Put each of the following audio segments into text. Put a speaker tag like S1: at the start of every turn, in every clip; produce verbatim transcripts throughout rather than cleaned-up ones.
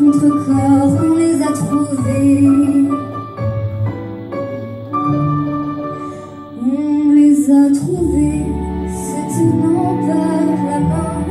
S1: contre-corps, on les a trouvés. On les a trouvés, se tenant par la main,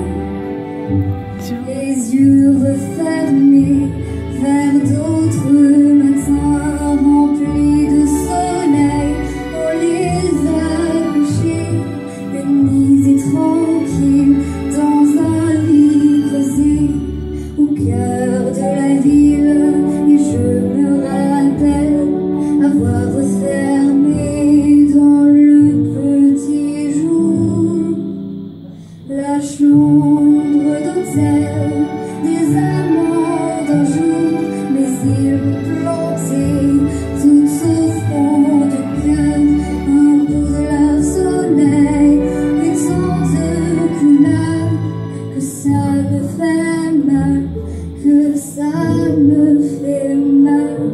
S1: les yeux refermés vers d'autres matins remplis de soleil. On les a couchés, unis et tranquilles, dans un lit creusé au cœur de la ville. Et je me rappelle avoir refermé dans le petit jour la chambre d'hôtel des amants d'un jour. Mais ils m'ont planté tout au fond du cœur un bout de leur soleil et tant de couleurs que ça me fait mal, que ça me fait mal.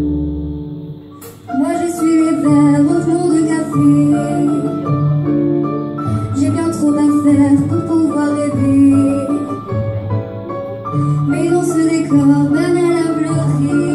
S1: Moi je suis les verres au flot de café, j'ai bien trop à faire pour pouvoir rêver. Mais dans ce décor, ma mère a pleuré.